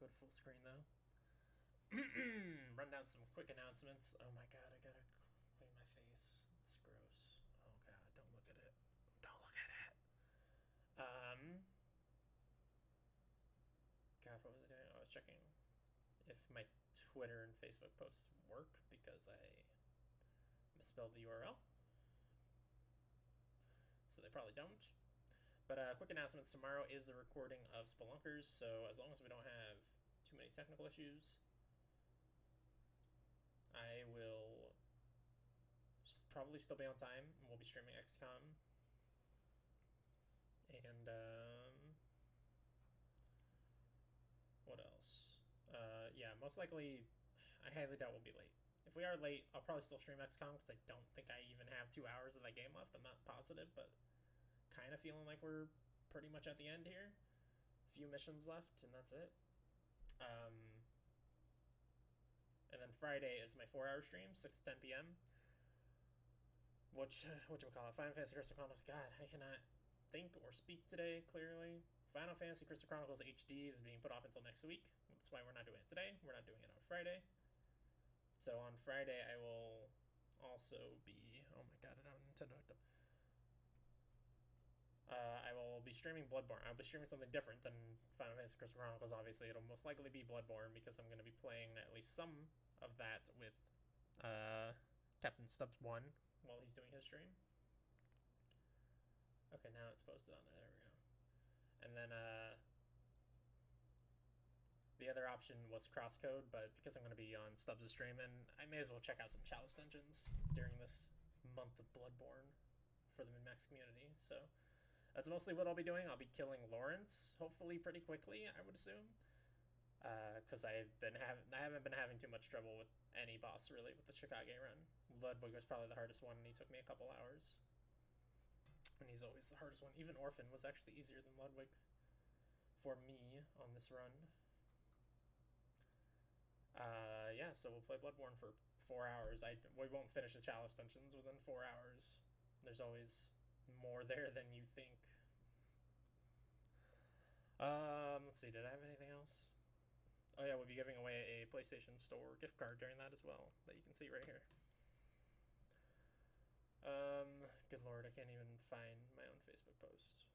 go to full screen though. Run down some quick announcements. Oh my god, I gotta clean my face. It's gross. Oh god, don't look at it. Don't look at it. God, what was I doing? I was checking if my Twitter and Facebook posts work because I misspelled the URL. So they probably don't. But quick announcements. Tomorrow is the recording of Spelunkers, so as long as we don't have too many technical issues, I will probably still be on time, and we'll be streaming XCOM. And, what else? Yeah, most likely, I highly doubt we'll be late. If we are late, I'll probably still stream XCOM, because I don't think I even have 2 hours of that game left. I'm not positive, but kind of feeling like we're pretty much at the end here. A few missions left, and that's it. And then Friday is my 4-hour stream, 6 to 10 p.m. Whatchamacallit, Final Fantasy Crystal Chronicles. God, I cannot think or speak today, clearly. Final Fantasy Crystal Chronicles HD is being put off until next week. That's why we're not doing it today. We're not doing it on Friday. So on Friday, I will also be... Oh my god, I don't have Nintendo hooked up. I will be streaming Bloodborne. I'll be streaming something different than Final Fantasy Crystal Chronicles, obviously. It'll most likely be Bloodborne, because I'm going to be playing at least some of that with Captain Stubbs 1 while he's doing his stream. Okay, now it's posted on there. There we go. And then the other option was Crosscode, but because I'm going to be on Stubbs' stream, and I may as well check out some Chalice dungeons during this month of Bloodborne for the min-max community. So that's mostly what I'll be doing. I'll be killing Lawrence, hopefully pretty quickly, I would assume. Because I haven't been having too much trouble with any boss, really, with the Chicago run. Ludwig was probably the hardest one, and he took me a couple hours. And he's always the hardest one. Even Orphan was actually easier than Ludwig for me on this run. Yeah, so we'll play Bloodborne for 4 hours. We won't finish the Chalice dungeons within 4 hours. There's always more there than you think. Let's see, did I have anything else? Oh yeah, we'll be giving away a PlayStation Store gift card during that as well, that you can see right here. Good lord, I can't even find my own Facebook post.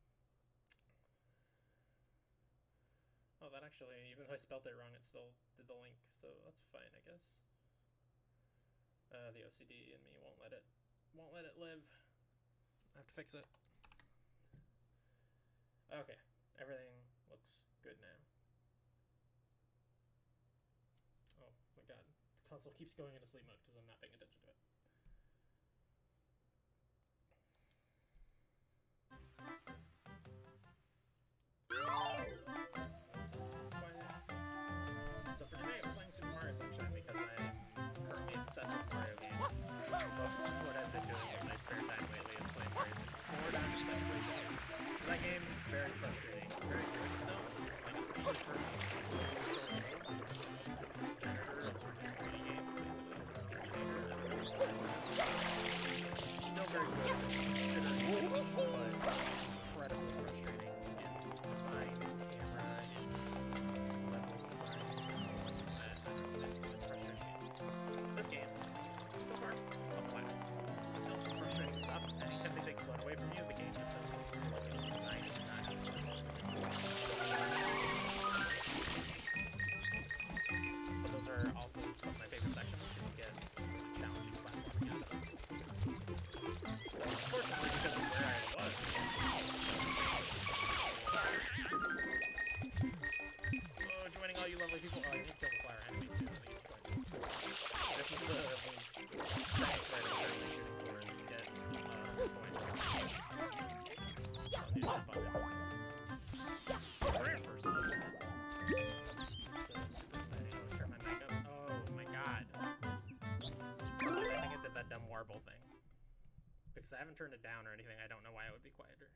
Oh, that actually, even though I spelled it wrong, it still did the link, so that's fine, I guess. The OCD in me won't let it live. I have to fix it. Okay, everything looks good now. Oh my god, the console keeps going into sleep mode because I'm not paying attention to it. So for today, I'm playing Super Mario Sunshine because I'm currently obsessed with Mario games. Most of what I've been doing in my spare time lately is playing Mario 64 down to second place. That game, very frustrating. Very good still, like especially for so old. Generator of freaking games, basically. Still very good, considering but incredibly frustrating in design, camera, and level design. It's frustrating. This game, so far, a blast. Still some frustrating stuff. Anytime they take fun away from you, the game just doesn't feel like it was designed to not have fun. But those are also some of my favorite sections because you get some really challenging platforming out of them. So, unfortunately, because of where I was, oh, joining all you lovely people. Oh, you can kill the flower enemies too. This is the science where I'm currently shooting for is to get points. This first level. So super exciting. I'm gonna turn my mic up. Oh my god. I think I did that dumb warble thing. Because I haven't turned it down or anything, I don't know why it would be quieter.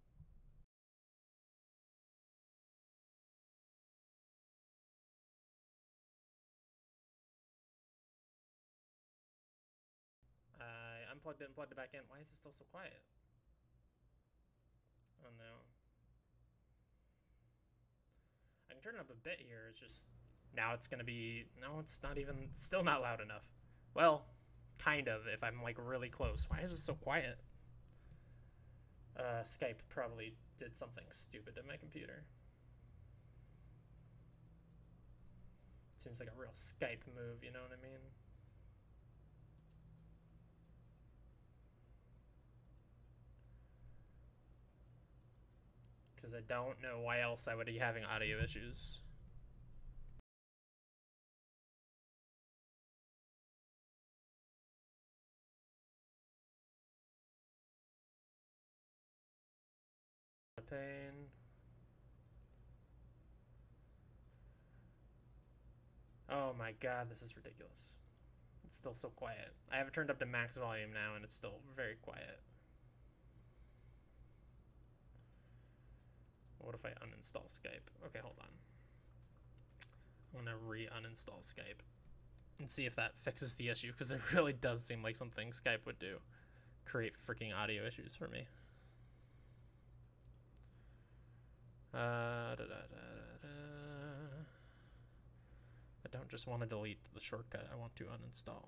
I unplugged it and plugged it back in. Why is it still so quiet? Oh no. I can turn it up a bit here. It's just now it's gonna be no. It's not even still not loud enough. Well, kind of if I'm like really close. Why is it so quiet? Skype probably did something stupid to my computer. Seems like a real Skype move, you know what I mean? Because I don't know why else I would be having audio issues. Pain. Oh my god, this is ridiculous. It's still so quiet. I have it turned up to max volume now and it's still very quiet. What if I uninstall Skype? Okay, hold on. I'm gonna re-uninstall Skype and see if that fixes the issue, because it really does seem like something Skype would do. Create freaking audio issues for me. I don't just want to delete the shortcut, I want to uninstall.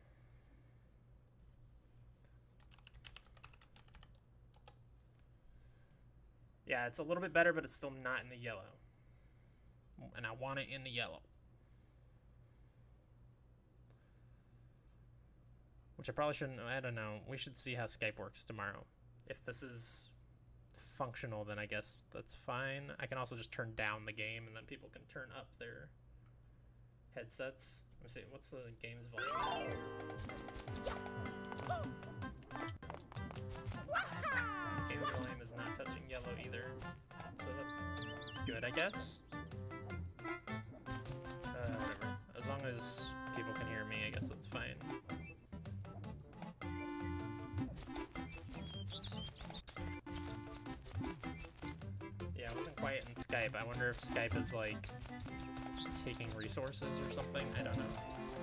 Yeah, it's a little bit better, but it's still not in the yellow. And I want it in the yellow. Which I probably shouldn't, I don't know. We should see how Skype works tomorrow. If this is functional, then I guess that's fine. I can also just turn down the game and then people can turn up their headsets. Let me see, what's the game's volume? Game's volume is not touching yellow either, so that's good, I guess. Whatever. As long as people can hear me, I guess that's fine. Yeah, it wasn't quiet in Skype. I wonder if Skype is like taking resources or something. I don't know.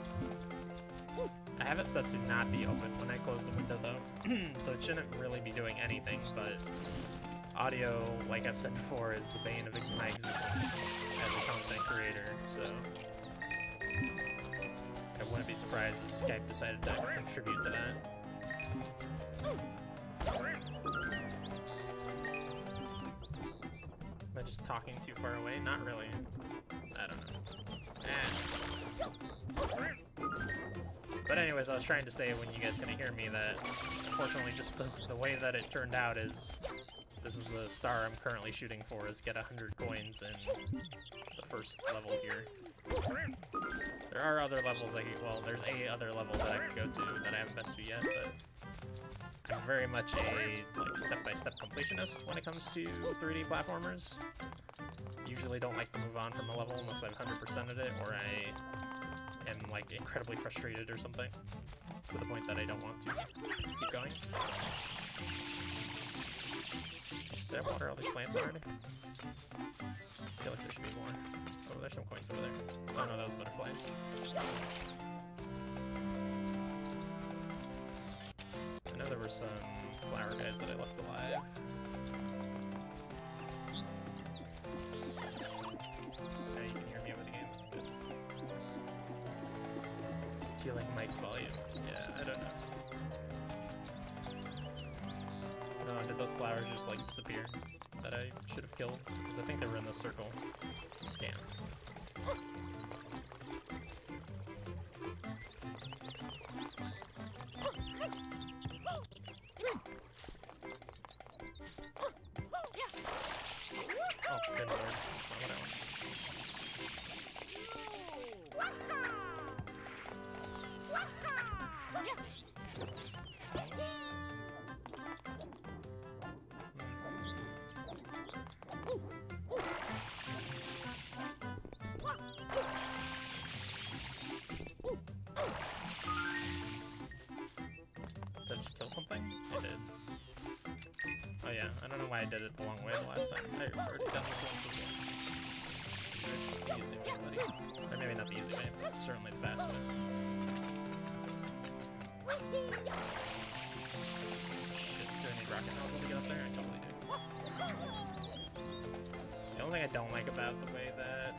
I have it set to not be open when I close the window though, so it shouldn't really be doing anything, but audio, like I've said before, is the bane of my existence as a content creator, so I wouldn't be surprised if Skype decided to contribute to that. Am I just talking too far away? Not really. I don't know. But anyways, I was trying to say when you guys couldn't hear me that unfortunately just the way that it turned out is this is the star I'm currently shooting for, is get 100 coins in the first level here. There are other levels well, there's a other level that I could go to that I haven't been to yet, but I'm very much a like step-by-step completionist when it comes to 3D platformers. Usually don't like to move on from a level unless I've 100%ed it, or I am like incredibly frustrated or something, to the point that I don't want to keep going. Did I water all these plants already? I feel like there should be more. Oh, there's some coins over there. Oh no, that was butterflies. I know there were some flower guys that I left alive. Yeah, you can hear me over the game, that's good. Stealing mic volume. Yeah, I don't know. No, did those flowers just like disappear that I should have killed? Because I think they were in the circle. Damn. Oh, good lord. That's not what I want. Did I just kill something? I did. Oh yeah, I don't know why I did it the long way the last time. I've already done this one before. It's the easy way, buddy. Or maybe not the easy way, but certainly the fast way. Shit, do I need rocket nozzle to get up there? I totally do. The only thing I don't like about the way that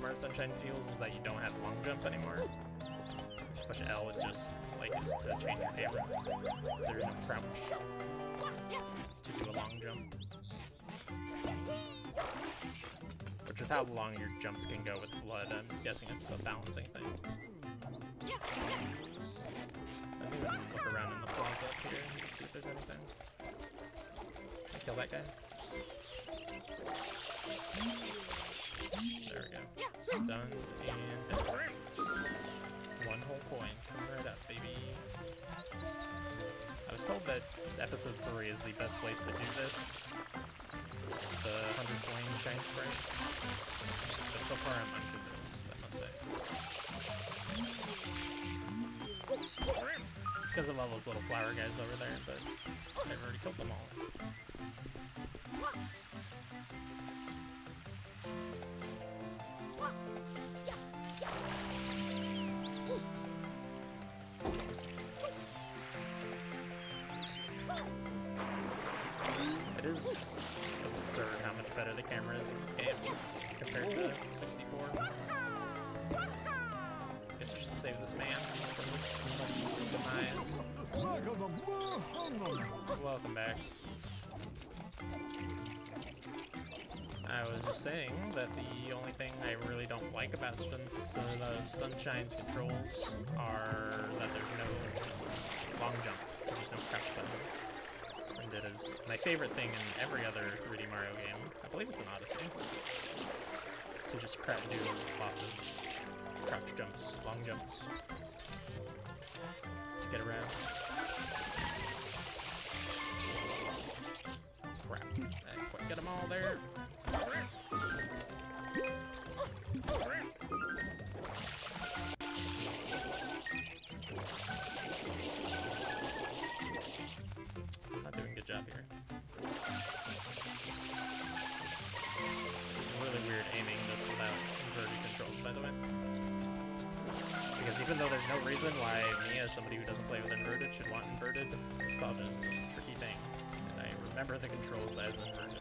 Mario Sunshine feels is that you don't have long jump anymore. If you push L, it just like is to change your favorite. There's no crouch to do a long jump. Which with how long your jumps can go with Flood, I'm guessing it's a balancing thing. I think we can look around in the plaza up here to see if there's anything. Can I kill that guy? There we go. Stunned and dead. One whole coin. Come right up, baby. I was told that episode 3 is the best place to do this. The 100 coin shine spray. But so far I'm unconvinced, I must say. It's because of all those little flower guys over there, but I've already killed them all. It is absurd how much better the camera is in this game compared to 64. Guess I should save this man from his demise. Welcome back. I was just saying that the only thing I really don't like about Sunshine's controls are that there's no long jump. There's no crouch button. And it is my favorite thing in every other 3D Mario game. I believe it's an Odyssey. To just do lots of crouch jumps, long jumps. To get around. Crap. I didn't quite get them all there. Not doing a good job here. It's really weird aiming this without inverted controls, by the way. Because even though there's no reason why me, as somebody who doesn't play with inverted, should want inverted, nostalgia is a tricky thing. And I remember the controls as inverted.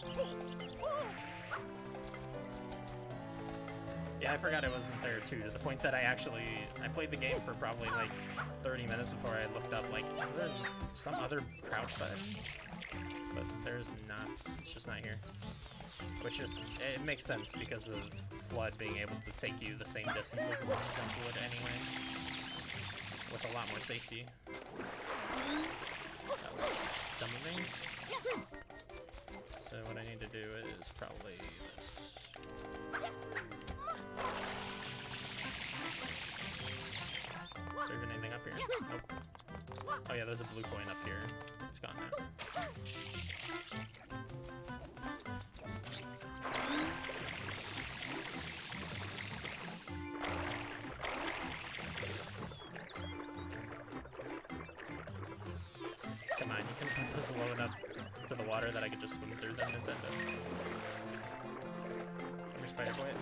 Yeah, I forgot it wasn't there too, to the point that I played the game for probably like 30 minutes before I looked up, like, is there some other crouch button? But there's not, it's just not here. Which just, it makes sense because of Flood being able to take you the same distance as a long jump would anyway. With a lot more safety. That was dumb of me. So what I need to do is probably this. Is there even anything up here? Nope. Oh yeah, there's a blue coin up here. It's gone now. Come on, you can put those low enough to the water that I could just swim through them, Nintendo. Come here, Spider Boy.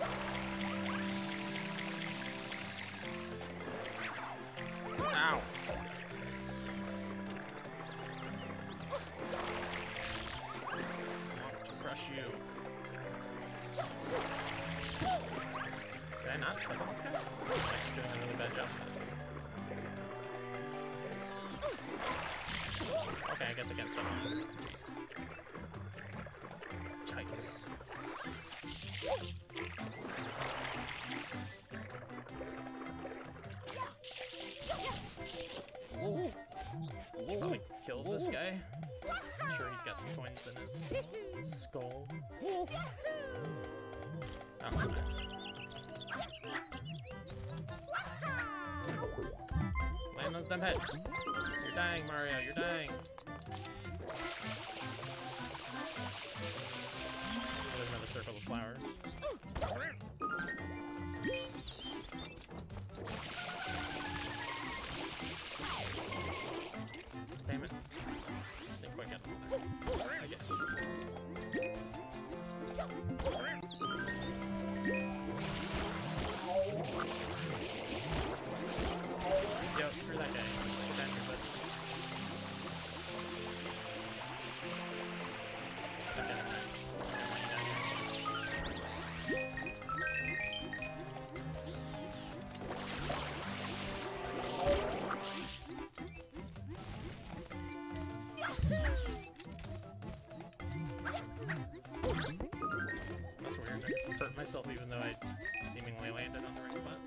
Ow! I want to crush you. Did I not step on this guy? I'm just doing a really bad job. Okay, I guess I can't step on him. Jeez. Yikes. Should probably kill this guy. I'm sure he's got some coins in his skull. Oh my gosh. Land on his dumb head. You're dying, Mario, you're dying. Oh, there's another circle of flowers. Damn it. Didn't quite get him. I get it. Yo, screw that guy. Get down here, bud. myself even though I seemingly landed on the right spot.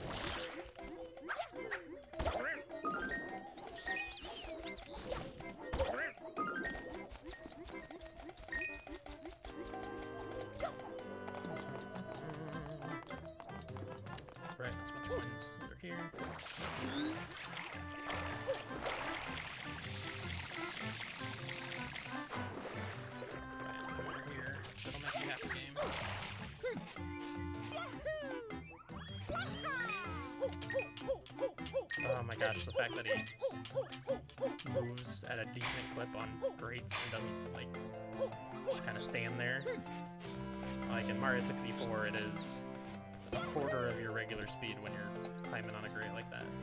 Right, that's a bunch of coins under here. Oh my gosh, the fact that he moves at a decent clip on grates and doesn't, like, just kind of stand there. Like in Mario 64, it is a quarter of your regular speed when you're climbing on a grate like that.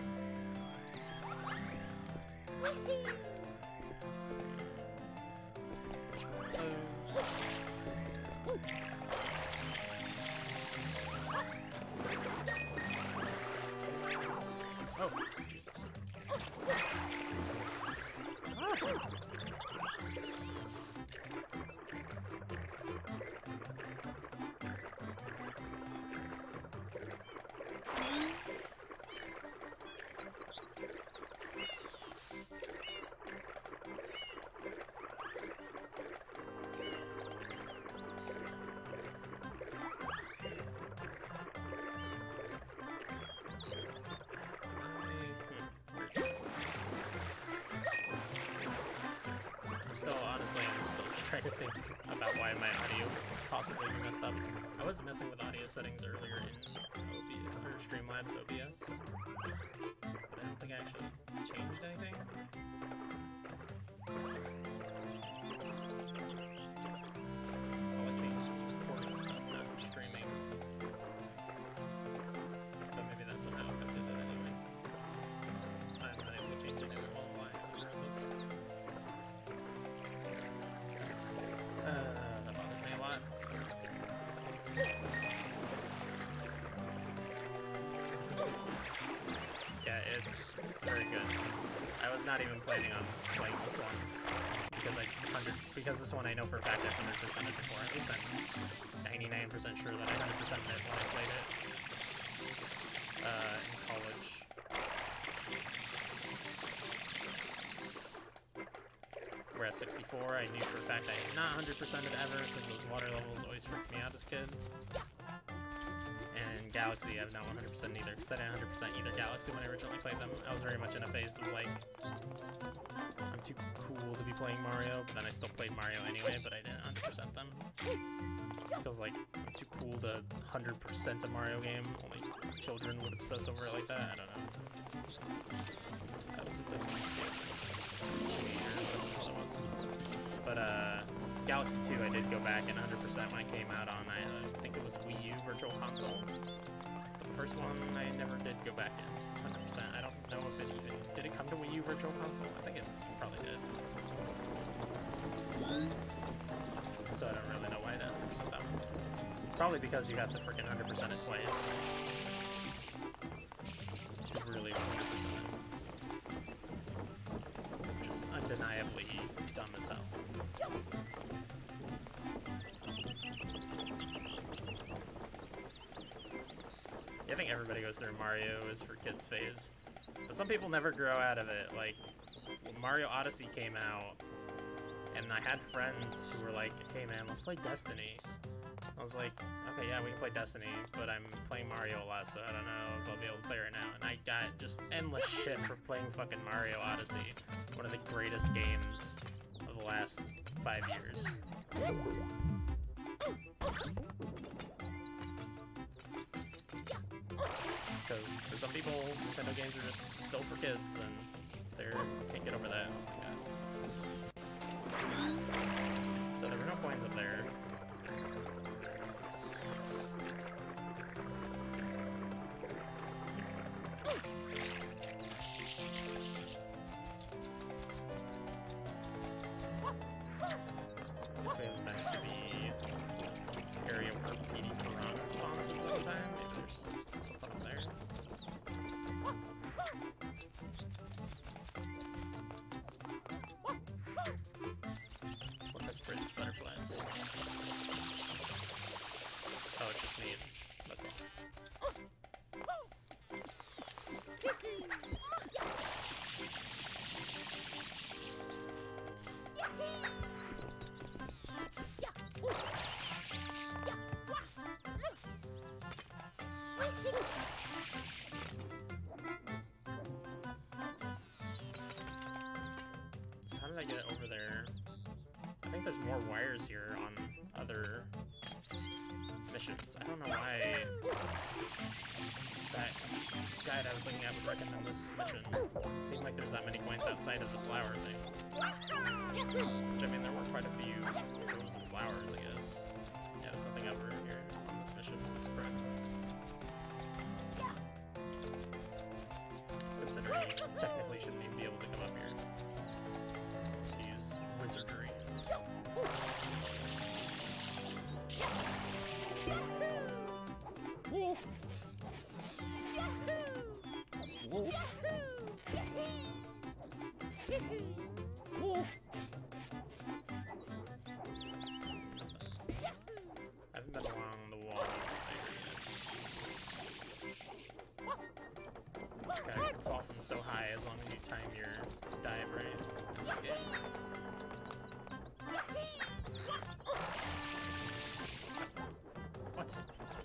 Oh, Jesus. Honestly, I'm still just trying to think about why my audio possibly messed up. I was messing with audio settings earlier in OBS, or Streamlabs OBS, but I don't think I actually changed anything. All I changed was recording stuff, not streaming. But maybe that somehow affected it anyway. I haven't been able to change anything while live. That bothers me a lot. Yeah, it's very good. I was not even planning on playing this one because this one I know for a fact I 100%ed it before. At least I'm 99% sure that I 100%ed it when I played it in college. Whereas 64, I knew for a fact I had not 100%ed it ever because those water levels always freaked me out as a kid. And Galaxy, I've not 100% either because I didn't 100% either Galaxy when I originally played them. I was very much in a phase of like, I'm too cool to be playing Mario, but then I still played Mario anyway, but I didn't 100% them. Feels like I'm too cool to 100% a Mario game. Only children would obsess over it like that. I don't know. That was a bit But Galaxy 2 I did go back and 100% when it came out on, I think it was Wii U Virtual Console. But the first one I never did go back in 100%. I don't know if it even, did it come to Wii U Virtual Console? I think it probably did. So I don't really know why I didn't 100% that one. Probably because you got to freaking 100% it twice. It's really 100% it. Which is undeniably dumb as hell. I think everybody goes through Mario is for kids phase. But some people never grow out of it. Like, when Mario Odyssey came out, and I had friends who were like, hey man, let's play Destiny. I was like, okay, yeah, we can play Destiny, but I'm playing Mario a lot, so I don't know if I'll be able to play right now. And I got just endless shit for playing fucking Mario Odyssey. One of the greatest games of the last 5 years. Because for some people, Nintendo games are just still for kids, and they can't get over that. So there were no coins up there. This way was back to the area where Petey Piranha spawns most of the time. Maybe there's something up there. What has Fred's butterflies? need. That's all. So how did I get it over there? I think there's more wires here on other missions. I don't know why that guide I was looking at would recommend this mission. It doesn't seem like there's that many points outside of the flower things. Which, I mean, there were quite a few rows of flowers, I guess. Yeah, there's nothing over here on this mission. That's surprising. Considering you technically shouldn't even be able to come up here. Just use wizardry. Whoa. Whoa. Whoa. I haven't been along the wall there yet. Okay, I can fall from so high as long as you time your dive right in this game. What? What is that?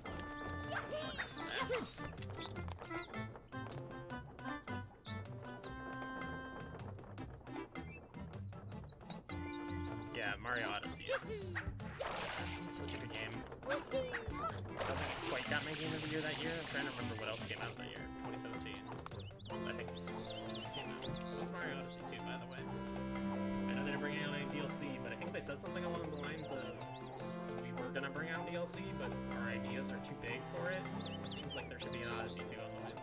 Yeah, Mario Odyssey is such a good game. I don't think it quite got my Game of the Year that year. I'm trying to remember what else came out that year. 2017. I think this came out. That's Mario Odyssey 2, by the way. I know they didn't bring out any DLC, but I think they said something along the lines of we were gonna bring out DLC, but our ideas are too big for it. It seems like there should be an Odyssey 2 on the way.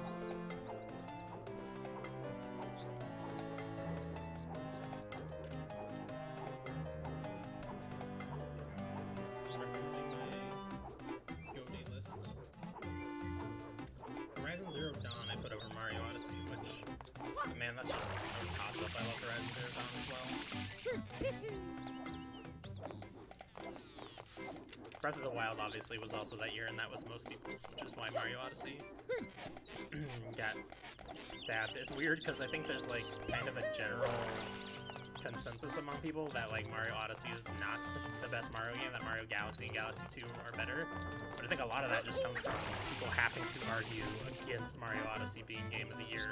Man, that's just a toss-up. I love Horizon Zero Dawn as well. Breath of the Wild obviously was also that year, and that was most people's, which is why Mario Odyssey got stabbed. It's weird because I think there's like kind of a general consensus among people that like Mario Odyssey is not the best Mario game, that Mario Galaxy and Galaxy 2 are better. But I think a lot of that just comes from people having to argue against Mario Odyssey being Game of the Year.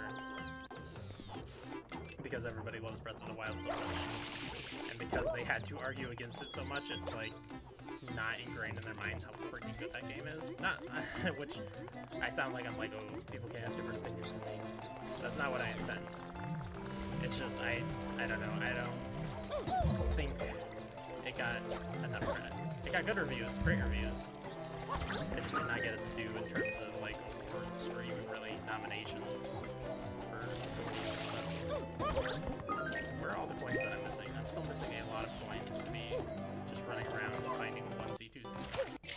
Because everybody loves Breath of the Wild so much, and because they had to argue against it so much, it's like not ingrained in their minds how freaking good that game is. Not, which I sound like I'm like, oh, people can have different opinions of me. That's not what I intend. It's just I don't know. I don't think it got enough credit. It got good reviews, great reviews. It just did not get its due in terms of like awards or even really nominations for movies and stuff. Where are all the coins that I'm missing? I'm still missing a lot of coins to be just running around and finding onesie-twosies.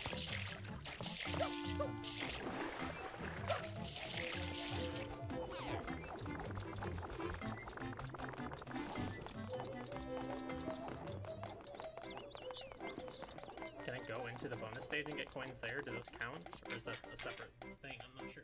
Can I go into the bonus stage and get coins there? Do those count? Or is that a separate thing? I'm not sure.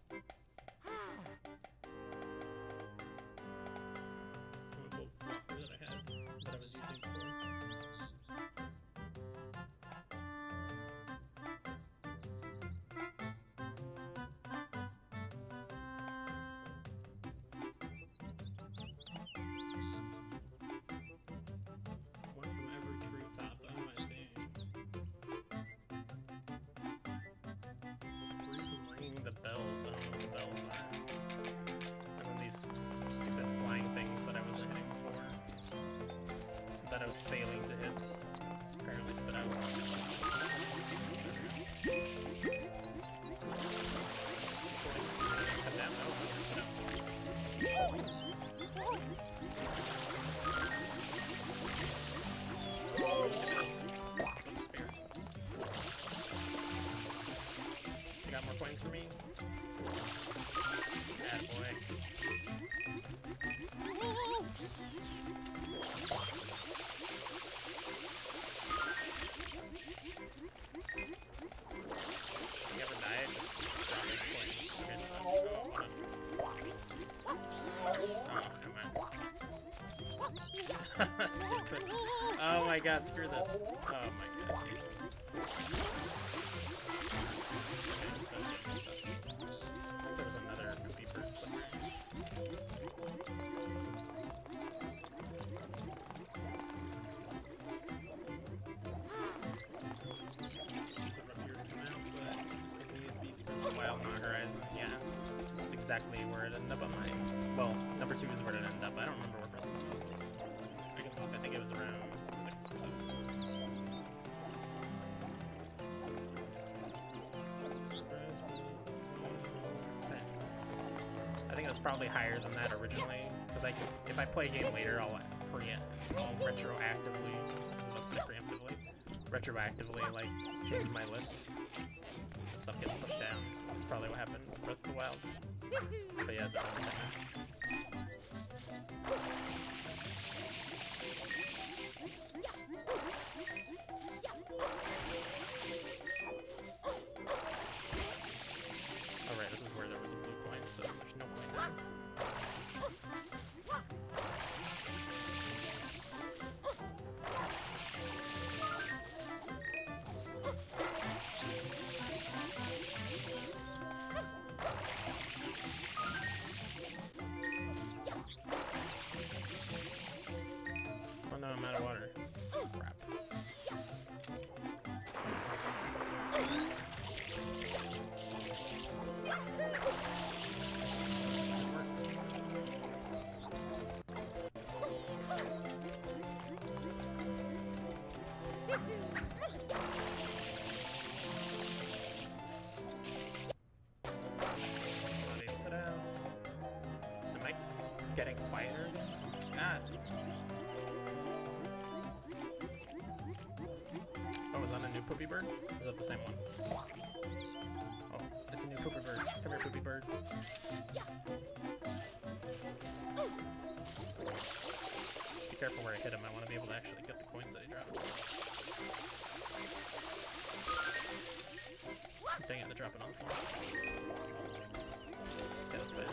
That I was failing to hit. Apparently spit out. Cut that out. Spit out. Spare. You got more coins for me? Bad boy. my god, screw this. Oh my god, dude. There was another poopy bird somewhere. Wild Nog Horizon, yeah. That's exactly where it ended up on mine. Well, number 2 is where it ended up. I don't remember where Breath of the Wild was. I can look. I think it was around 6 or 7. I think it was probably higher than that originally, because if I play a game later, I'll retroactively, let's say preemptively, retroactively like change my list. Stuff gets pushed down. That's probably what happened with Breath of the Wild. But yeah, it's a number 10 now. Alright, this is where there was a blue coin, so there's no coin now. Oh no, I'm out of water. Crap. Am I getting quieter? Not. Oh, is that a new poopy bird? Or is that the same one? Oh, it's a new poopy bird. Come here, poopy bird. Be careful where I hit him. I want to be able to actually get the coins that he drops. Dang it, they're dropping on the floor. Yeah, that's fine.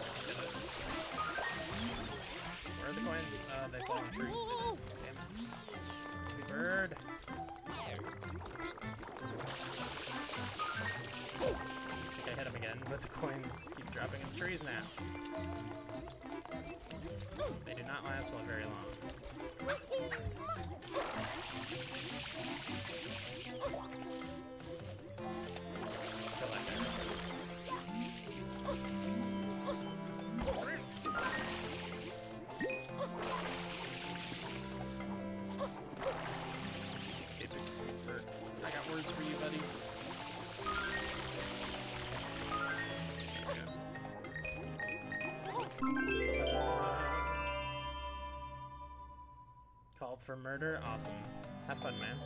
Where are the coins? They fall in the tree. Damn it. Poopy bird. I think I hit him again, but the coins keep dropping in the trees now. They do not last very long. Kill that guy. I got words for you, buddy. Called for murder? Awesome. Have fun, man.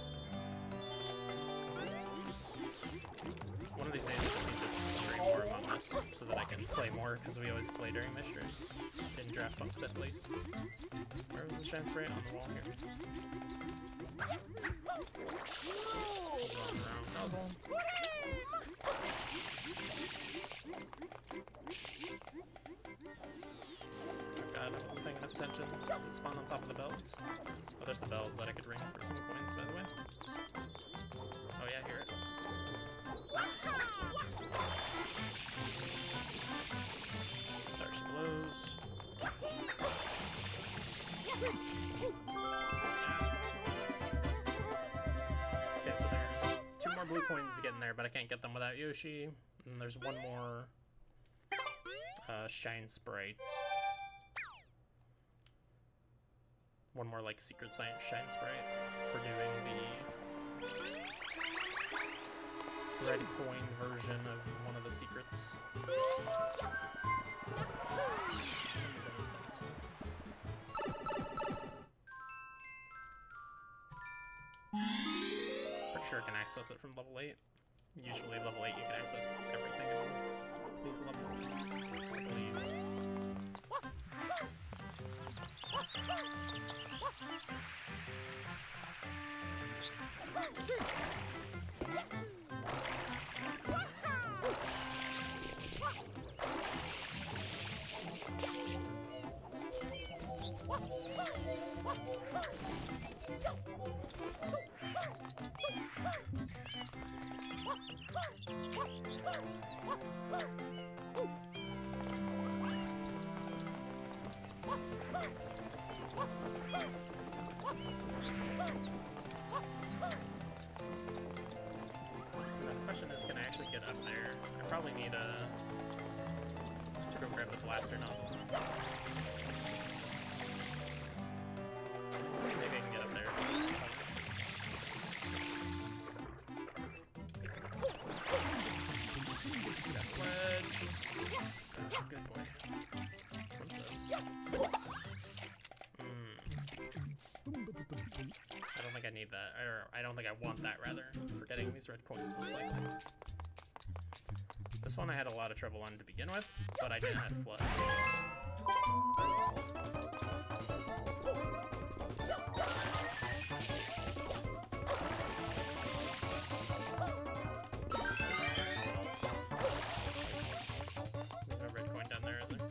One of these days I just need to stream more Among Us so that I can play more, because we always play during my stream. In draft bunks at least. Where was the shine spray? On the wall here. Nozzle. Oh god, I wasn't paying enough attention. Did it spawn on top of the bells? Oh, there's the bells that I could ring for some coins, by the way. Oh yeah, hear it. There she blows. Okay, so there's 2 more blue coins to get in there, but I can't get them without Yoshi. And there's 1 more shine sprite. 1 more like secret science shine sprite for doing the red coin version of one of the secrets. Pretty sure I can access it from level 8. Usually level 8 you can access everything in these levels, I believe. question is, can I actually get up there? I probably need to go grab the blaster nozzle. Maybe I can get up there. Got ledge. Good boy. Princess. I don't think I need that. Or I don't think I want that, rather. For getting these red coins, most likely. This one I had a lot of trouble on to begin with, but I didn't have flood. There's no red coin down there, is there?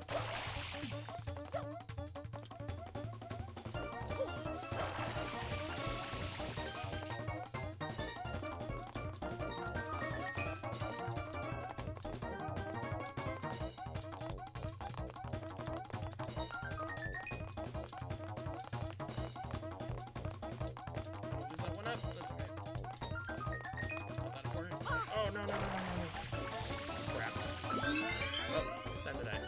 That's okay. Not that important. Oh, no. Crap. Oh, time to die.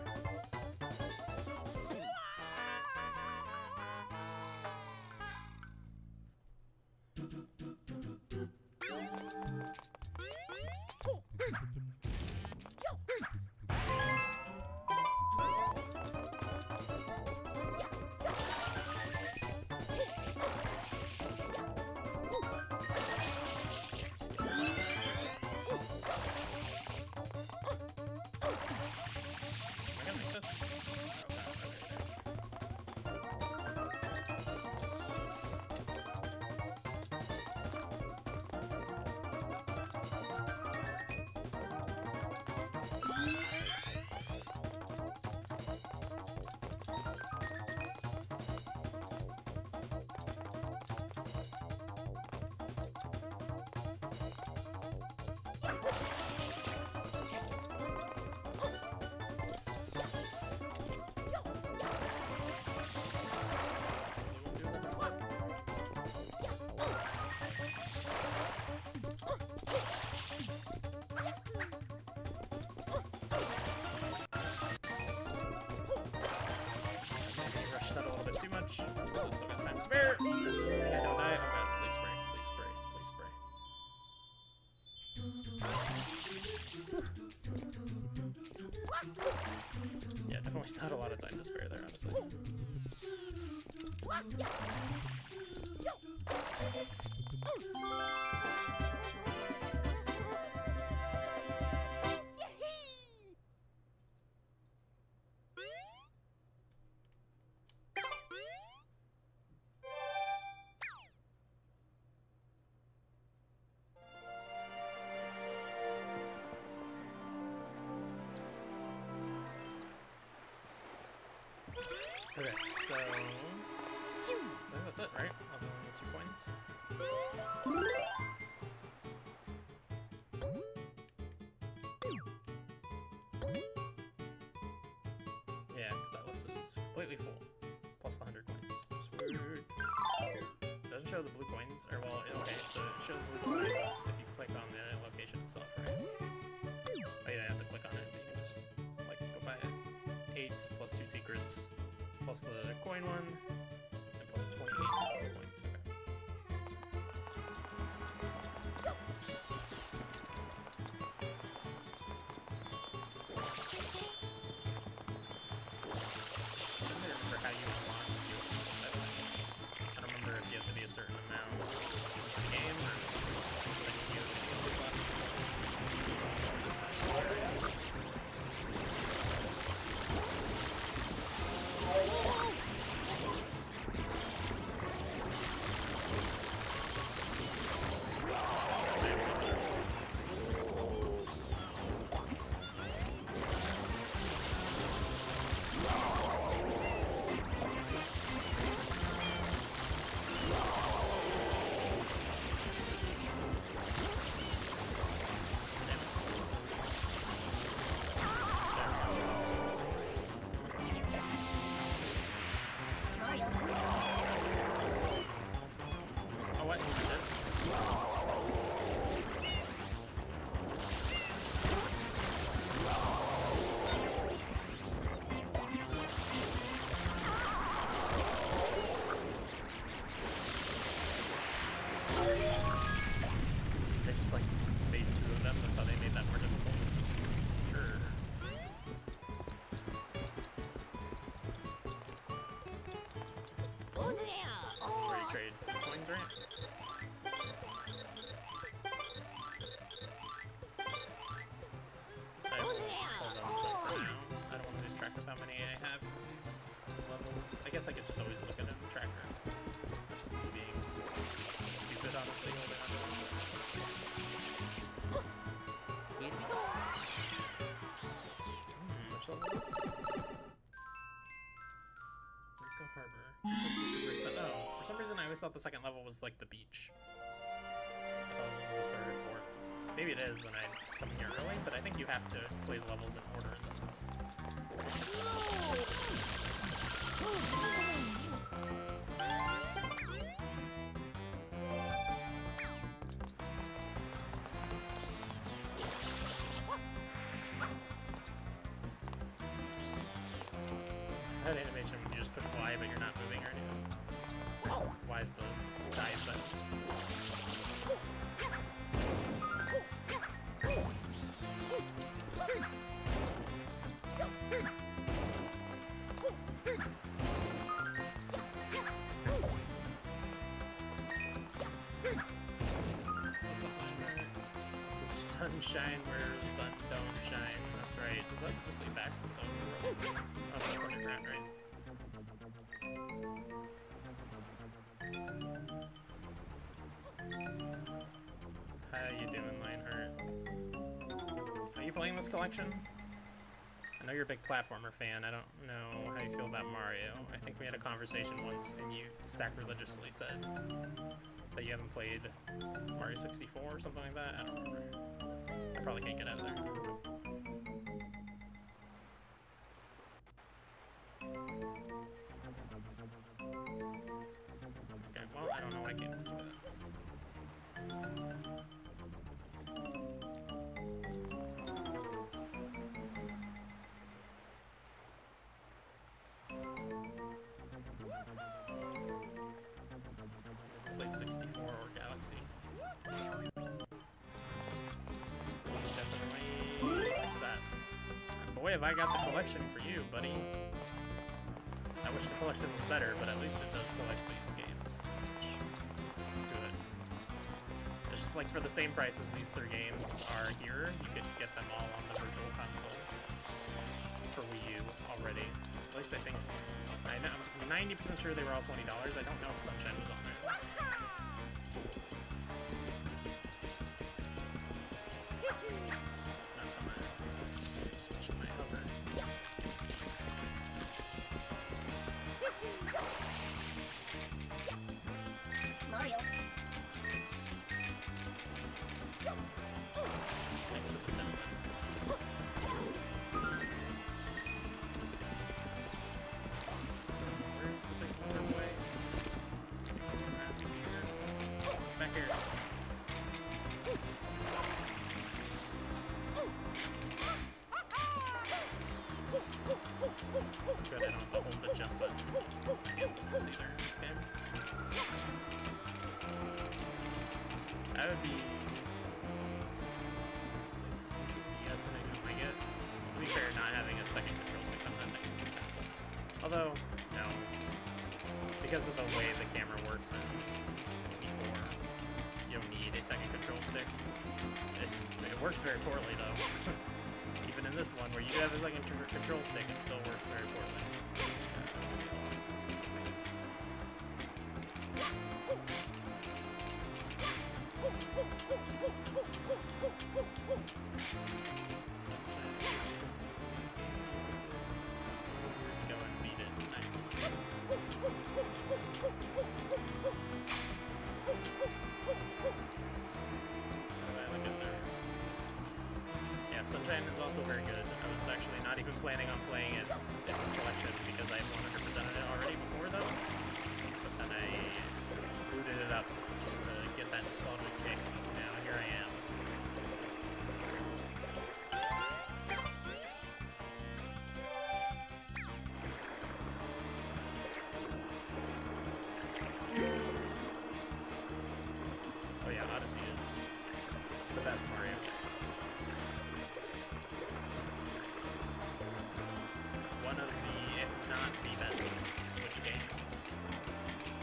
That a little bit too much. Still got time to spare. Okay, don't die. Oh god, please spray. Please spray. Please spray. Yeah, definitely still had a lot of time to spare there, honestly. Okay, so I think that's it, right? Other than get some coins. Yeah, because that list is completely full, plus the 100 coins. Just weird. It doesn't show the blue coins, or well, okay, so it shows blue coins if you click on the location itself, right? Oh, you don't have to click on it, you can just like go buy it. 8 plus 2 secrets. Plus the coin one, and plus 28 coins. Okay. I don't remember how you unlock the Yoshi. I don't remember if you have to be a certain amount once in the game, or just like Yoshi to get this last one. This is where you trade coins, right? I will just hold on to them for now. I don't want to lose track of how many I have for these levels. I guess I could just always look at a tracker. That's just me being stupid, honestly. Which level is this? Rico Harbor. Oh, for some reason I always thought the second level was like the beach. I thought this was the third or fourth. Maybe it is, and I'm coming here early, but I think you have to play the levels in order in this one. That animation when you just push Y, but you're not moving or anything. Y is the dive button. The sunshine where the sun don't shine. That's right. Does that just lead back to the overworld business? Oh, no, that's underground, right? How you doing, Lionheart? Are you playing this collection? I know you're a big platformer fan. I don't know how you feel about Mario. I think we had a conversation once, and you sacrilegiously said that you haven't played Mario 64 or something like that. I don't remember. I probably can't get out of there. Okay, well, I don't know why I can't listen to that. Played 64 or Galaxy. We should definitely fix that. And boy, have I got the collection for you, buddy. I wish the collection was better, but at least it does collect these games, which is good. It's just like for the same price as these 3 games are here, you could get them all on the Virtual Console for Wii U already. At least I think. I'm 90% sure they were all $20. I don't know if Sunshine was on there. Switch to my hover. Mario. Thanks for the template. So, where's the big waterway? Around here. Back here. Good, I don't have to hold the jump button. My hands in this either in this game. That would be... Yes, and I don't like it. To be fair, not having a second control stick on that thing kind of sucks. Although, no. Because of the way the camera works in 64, you don't need a second control stick. It works very poorly, though. Even in this one, where you have a second control stick, it still works very poorly. Just go and beat it. Nice. Yeah, Sunshine is also very good. I was actually not even planning on playing it in this collection because I 100%ed it already before, though. But then I booted it up just to get that nostalgic kick. Now here I am. Oh yeah, Odyssey is the best Mario game. One of the, if not the best, Switch games.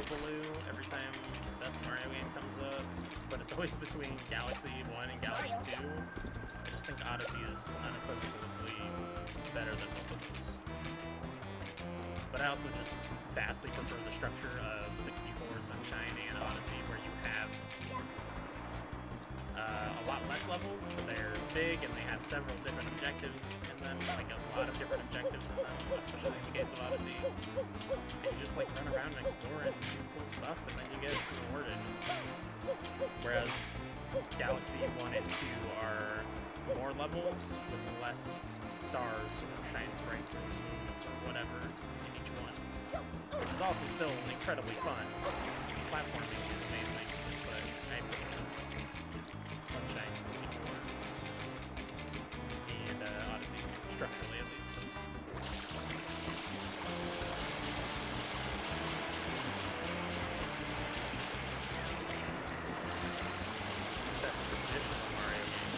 hullabaloo every time the best Mario game comes up, but it's always between Galaxy 1 and Galaxy 2. I just think Odyssey is unequivocally better than both of those. But I also just vastly prefer the structure of 64, Sunshine, and Odyssey, where you have a lot less levels, but they're big and they have several different objectives in them, like a lot of different objectives in them, especially in the case of Odyssey. And you just like run around and explore and do cool stuff, and then you get rewarded. Whereas Galaxy 1 and 2 are more levels with less stars or shine sprites or moons or whatever in each one, which is also still incredibly fun. Platforming is amazing, but I prefer Sunshine 64 and Odyssey, structurally at least. Best traditional Mario game.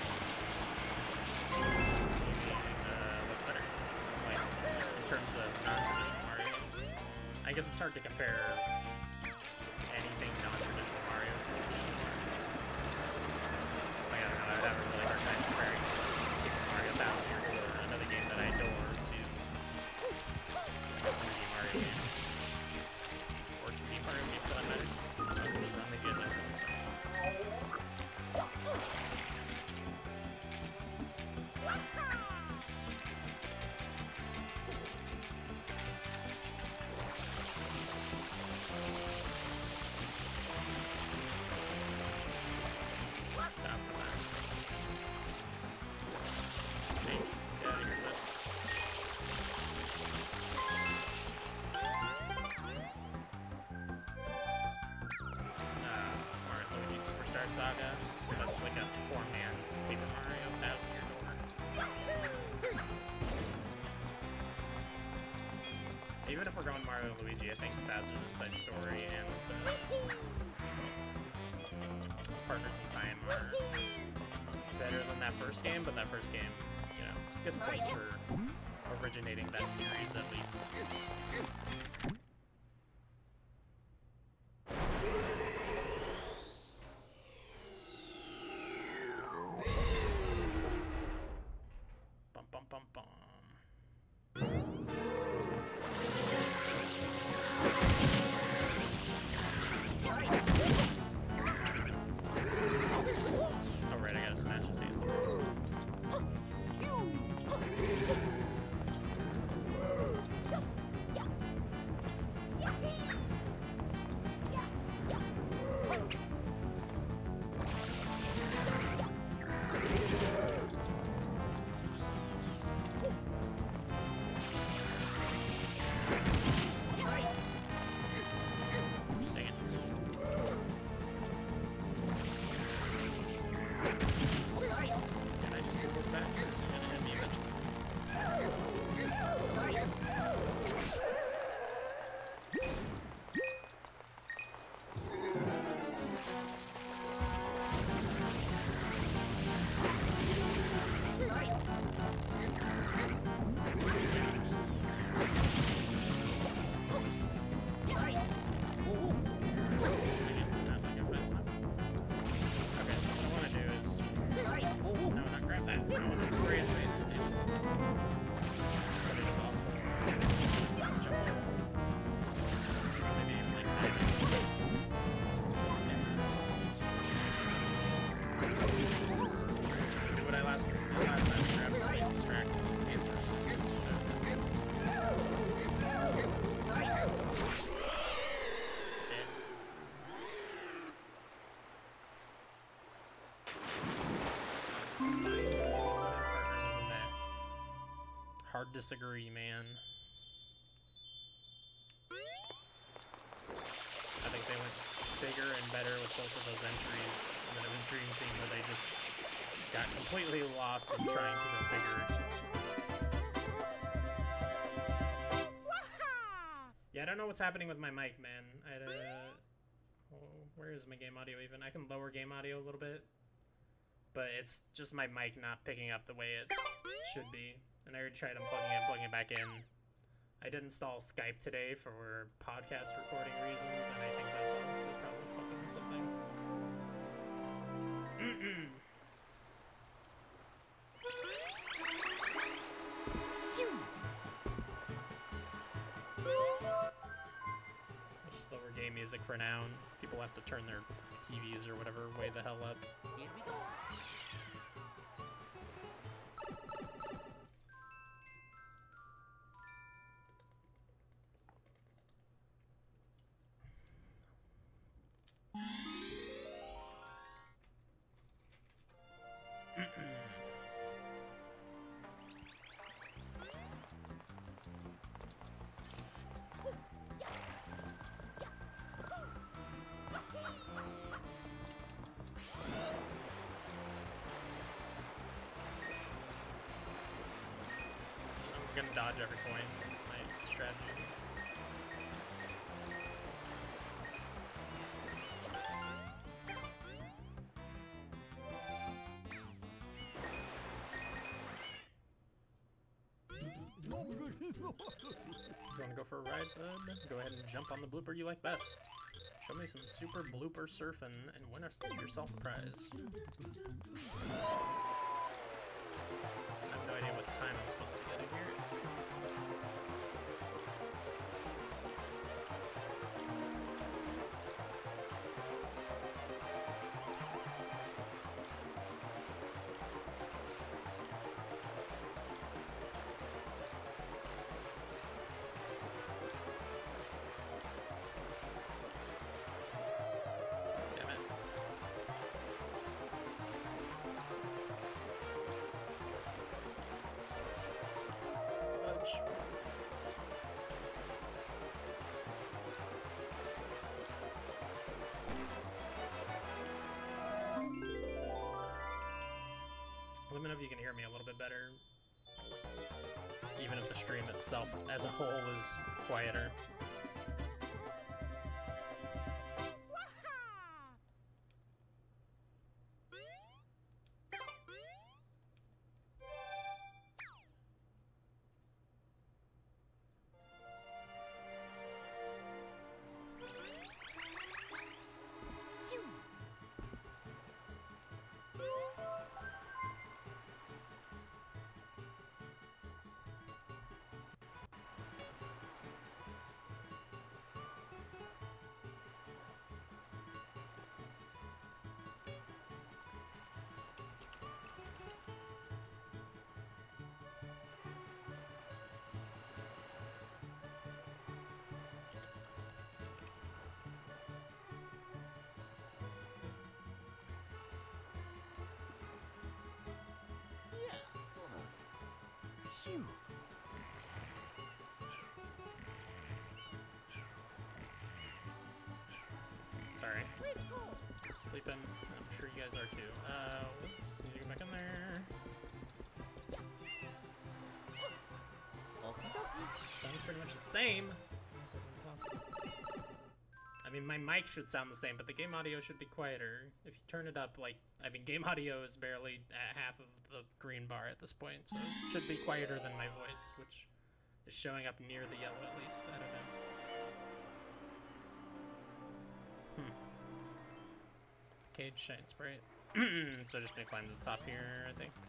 What's better? Like, in terms of non-traditional Mario games. I guess it's hard to compare anything non-traditional Mario to traditional Mario. Like, I don't know, I would have a really hard time comparing Paper Mario Bowser or another game that I adore to a 3D Mario game. Or 2D Mario game for that matter. So just run these guys out. Superstar Saga, where that's like a poor man's Paper Mario, 1,000-year door. Even if we're going Mario and Luigi, I think Bowser's Inside Story and Partners in Time are better than that first game, but that first game, you know, gets points for originating that series at least. Hard disagree, man. I think they went bigger and better with both of those entries, and then it was Dream Team where they just got completely lost in trying to go bigger. Yeah, I don't know what's happening with my mic, man. Where is my game audio even? I can lower game audio a little bit, but it's just my mic not picking up the way it should be. And I already tried unplugging it and plugging it back in I did install Skype today for podcast recording reasons, and I think that's honestly probably fucking something. Just lower game music for now, and people have to turn their TVs or whatever way the hell up. Here we go. I'm gonna dodge every point. That's my strategy. You wanna go for a ride, bud? Go ahead and jump on the blooper you like best. Show me some super blooper surfing and win yourself a prize. I have no idea what time I'm supposed to be getting here. Damn it. Fudge. Let me know if you can hear me a little bit better, even if the stream itself as a whole is quieter. Phew. Sorry. Sleeping. I'm sure you guys are too. Whoops. Need to go back in there. Sounds pretty much the same. Is that impossible? I mean, my mic should sound the same, but the game audio should be quieter. If you turn it up, like, I mean, game audio is barely at half of the green bar at this point, so it should be quieter than my voice, which is showing up near the yellow at least. I don't know. Cage shines bright. So just gonna climb to the top here, I think.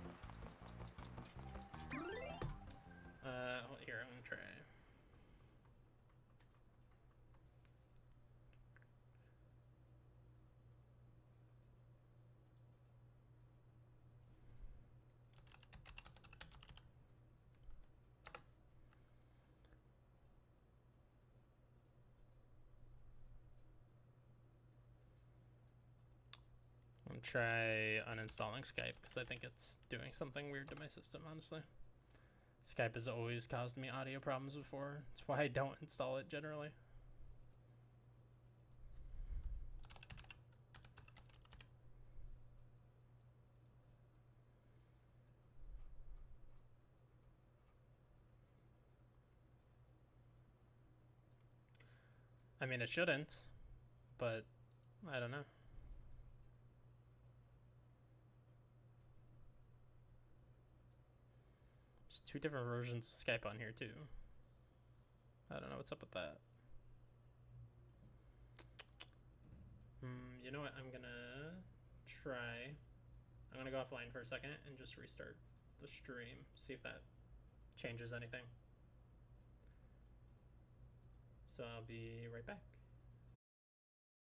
Here, I'm gonna try. I'm gonna try uninstalling Skype because I think it's doing something weird to my system, honestly. Skype has always caused me audio problems before. That's why I don't install it generally. I mean, it shouldn't, but I don't know. There's two different versions of Skype on here, too. I don't know what's up with that. You know what? I'm gonna try. I'm gonna go offline for a second and just restart the stream. See if that changes anything. So I'll be right back.